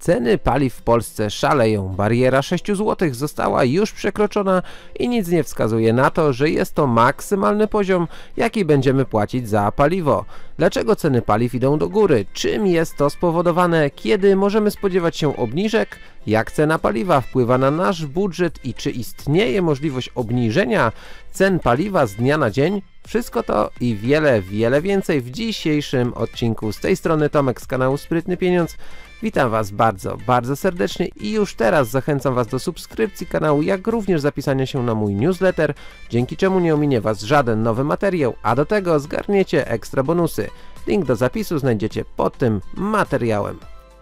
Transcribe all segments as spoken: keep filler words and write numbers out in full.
Ceny paliw w Polsce szaleją. Bariera sześciu złotych została już przekroczona i nic nie wskazuje na to, że jest to maksymalny poziom, jaki będziemy płacić za paliwo. Dlaczego ceny paliw idą do góry? Czym jest to spowodowane? Kiedy możemy spodziewać się obniżek? Jak cena paliwa wpływa na nasz budżet i czy istnieje możliwość obniżenia cen paliwa z dnia na dzień? Wszystko to i wiele, wiele więcej w dzisiejszym odcinku. Z tej strony Tomek z kanału Sprytny Pieniądz. Witam Was bardzo, bardzo serdecznie i już teraz zachęcam Was do subskrypcji kanału, jak również zapisania się na mój newsletter, dzięki czemu nie ominie Was żaden nowy materiał, a do tego zgarniecie ekstra bonusy. Link do zapisu znajdziecie pod tym materiałem.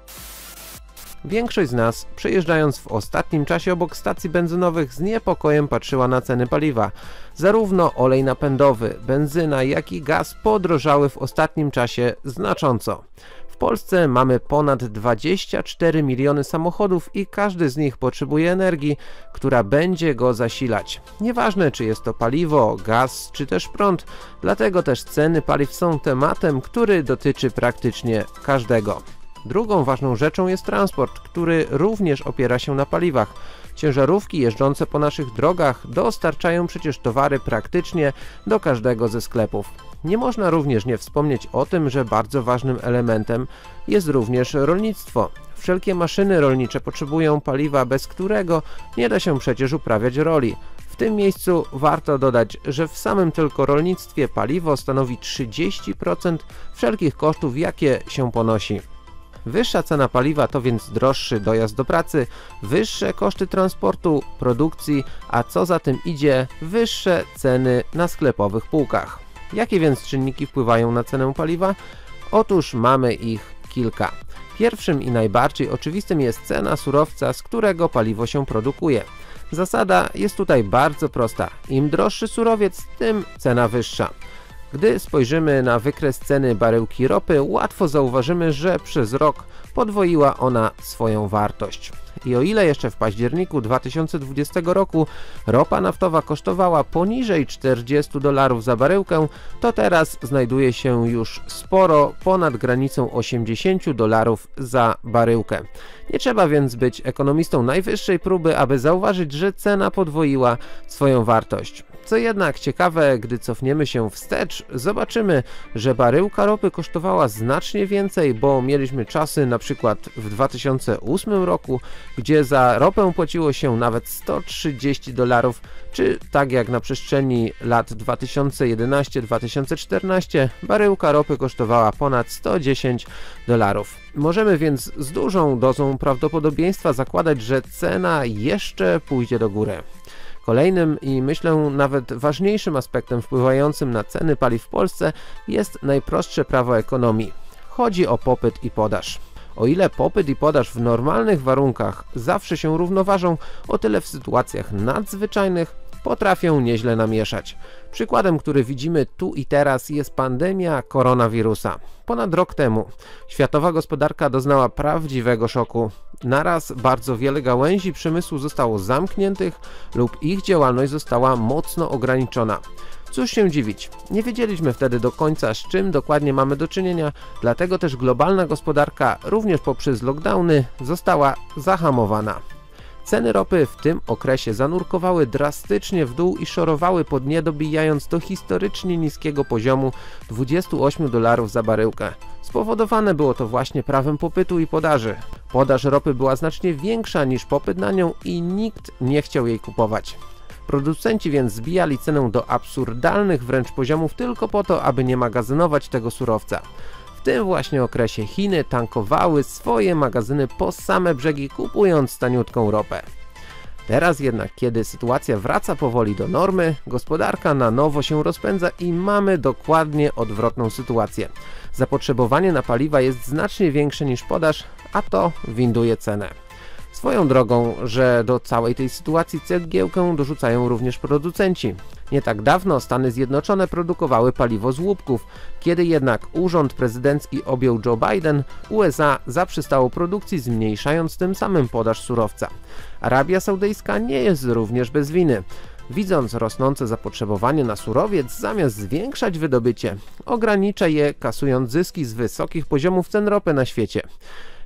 Większość z nas, przejeżdżając w ostatnim czasie obok stacji benzynowych, z niepokojem patrzyła na ceny paliwa. Zarówno olej napędowy, benzyna, jak i gaz podrożały w ostatnim czasie znacząco. W Polsce mamy ponad dwadzieścia cztery miliony samochodów i każdy z nich potrzebuje energii, która będzie go zasilać. Nieważne, czy jest to paliwo, gaz czy też prąd, dlatego też ceny paliw są tematem, który dotyczy praktycznie każdego. Drugą ważną rzeczą jest transport, który również opiera się na paliwach. Ciężarówki jeżdżące po naszych drogach dostarczają przecież towary praktycznie do każdego ze sklepów. Nie można również nie wspomnieć o tym, że bardzo ważnym elementem jest również rolnictwo. Wszelkie maszyny rolnicze potrzebują paliwa, bez którego nie da się przecież uprawiać roli. W tym miejscu warto dodać, że w samym tylko rolnictwie paliwo stanowi trzydzieści procent wszelkich kosztów, jakie się ponosi. Wyższa cena paliwa to więc droższy dojazd do pracy, wyższe koszty transportu, produkcji, a co za tym idzie, wyższe ceny na sklepowych półkach. Jakie więc czynniki wpływają na cenę paliwa? Otóż mamy ich kilka. Pierwszym i najbardziej oczywistym jest cena surowca, z którego paliwo się produkuje. Zasada jest tutaj bardzo prosta. Im droższy surowiec, tym cena wyższa. Gdy spojrzymy na wykres ceny baryłki ropy, łatwo zauważymy, że przez rok podwoiła ona swoją wartość. I o ile jeszcze w październiku dwa tysiące dwudziestego roku ropa naftowa kosztowała poniżej czterdziestu dolarów za baryłkę, to teraz znajduje się już sporo ponad granicą osiemdziesięciu dolarów za baryłkę. Nie trzeba więc być ekonomistą najwyższej próby, aby zauważyć, że cena podwoiła swoją wartość. Co jednak ciekawe, gdy cofniemy się wstecz, zobaczymy, że baryłka ropy kosztowała znacznie więcej, bo mieliśmy czasy na przykład w dwa tysiące ósmym roku, gdzie za ropę płaciło się nawet sto trzydzieści dolarów, czy tak jak na przestrzeni lat dwa tysiące jedenastego do dwa tysiące czternastego baryłka ropy kosztowała ponad sto dziesięć dolarów. Możemy więc z dużą dozą prawdopodobieństwa zakładać, że cena jeszcze pójdzie do góry. Kolejnym i myślę nawet ważniejszym aspektem wpływającym na ceny paliw w Polsce jest najprostsze prawo ekonomii. Chodzi o popyt i podaż. O ile popyt i podaż w normalnych warunkach zawsze się równoważą, o tyle w sytuacjach nadzwyczajnych potrafią nieźle namieszać. Przykładem, który widzimy tu i teraz, jest pandemia koronawirusa. Ponad rok temu światowa gospodarka doznała prawdziwego szoku. Naraz bardzo wiele gałęzi przemysłu zostało zamkniętych lub ich działalność została mocno ograniczona. Cóż się dziwić, nie wiedzieliśmy wtedy do końca, z czym dokładnie mamy do czynienia, dlatego też globalna gospodarka również poprzez lockdowny została zahamowana. Ceny ropy w tym okresie zanurkowały drastycznie w dół i szorowały po dnie, dobijając do historycznie niskiego poziomu dwudziestu ośmiu dolarów za baryłkę. Spowodowane było to właśnie prawem popytu i podaży. Podaż ropy była znacznie większa niż popyt na nią i nikt nie chciał jej kupować. Producenci więc zbijali cenę do absurdalnych wręcz poziomów tylko po to, aby nie magazynować tego surowca. W tym właśnie okresie Chiny tankowały swoje magazyny po same brzegi, kupując taniutką ropę. Teraz jednak, kiedy sytuacja wraca powoli do normy, gospodarka na nowo się rozpędza i mamy dokładnie odwrotną sytuację. Zapotrzebowanie na paliwa jest znacznie większe niż podaż, a to winduje cenę. Swoją drogą, że do całej tej sytuacji cegiełkę dorzucają również producenci. Nie tak dawno Stany Zjednoczone produkowały paliwo z łupków, kiedy jednak urząd prezydencki objął Joe Biden, U S A zaprzestało produkcji, zmniejszając tym samym podaż surowca. Arabia Saudyjska nie jest również bez winy. Widząc rosnące zapotrzebowanie na surowiec, zamiast zwiększać wydobycie, ogranicza je, kasując zyski z wysokich poziomów cen ropy na świecie.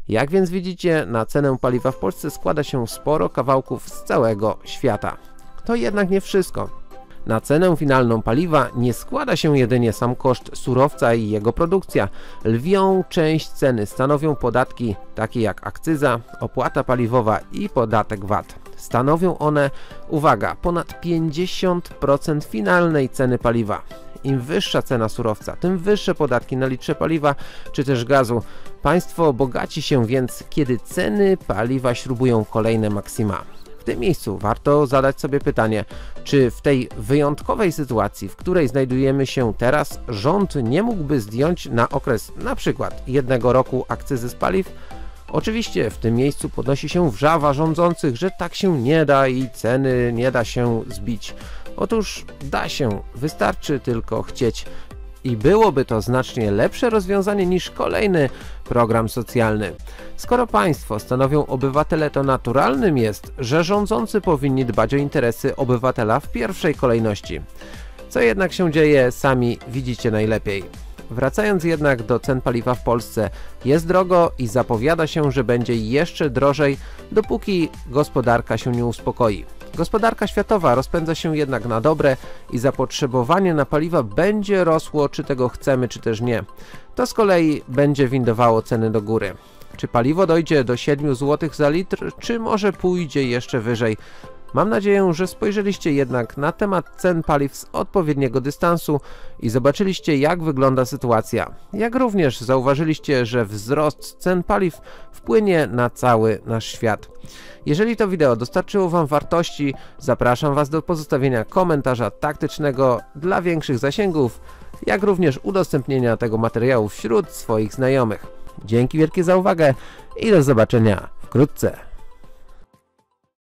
Jak więc widzicie, na cenę paliwa w Polsce składa się sporo kawałków z całego świata. To jednak nie wszystko. Na cenę finalną paliwa nie składa się jedynie sam koszt surowca i jego produkcja. Lwią część ceny stanowią podatki takie jak akcyza, opłata paliwowa i podatek V A T. Stanowią one, uwaga, ponad pięćdziesiąt procent finalnej ceny paliwa. Im wyższa cena surowca, tym wyższe podatki na litrze paliwa czy też gazu. Państwo bogaci się więc, kiedy ceny paliwa śrubują kolejne maksima. W tym miejscu warto zadać sobie pytanie, czy w tej wyjątkowej sytuacji, w której znajdujemy się teraz, rząd nie mógłby zdjąć na okres na przykład jednego roku akcyzy z paliw? Oczywiście w tym miejscu podnosi się wrzawa rządzących, że tak się nie da i ceny nie da się zbić. Otóż da się, wystarczy tylko chcieć. I byłoby to znacznie lepsze rozwiązanie niż kolejny program socjalny. Skoro państwo stanowią obywatele, to naturalnym jest, że rządzący powinni dbać o interesy obywatela w pierwszej kolejności. Co jednak się dzieje, sami widzicie najlepiej. Wracając jednak do cen paliwa w Polsce, jest drogo i zapowiada się, że będzie jeszcze drożej, dopóki gospodarka się nie uspokoi. Gospodarka światowa rozpędza się jednak na dobre i zapotrzebowanie na paliwa będzie rosło, czy tego chcemy, czy też nie. To z kolei będzie windowało ceny do góry. Czy paliwo dojdzie do siedmiu złotych za litr, czy może pójdzie jeszcze wyżej? Mam nadzieję, że spojrzeliście jednak na temat cen paliw z odpowiedniego dystansu i zobaczyliście, jak wygląda sytuacja. Jak również zauważyliście, że wzrost cen paliw wpłynie na cały nasz świat. Jeżeli to wideo dostarczyło Wam wartości, zapraszam Was do pozostawienia komentarza taktycznego dla większych zasięgów, jak również udostępnienia tego materiału wśród swoich znajomych. Dzięki wielkie za uwagę i do zobaczenia wkrótce.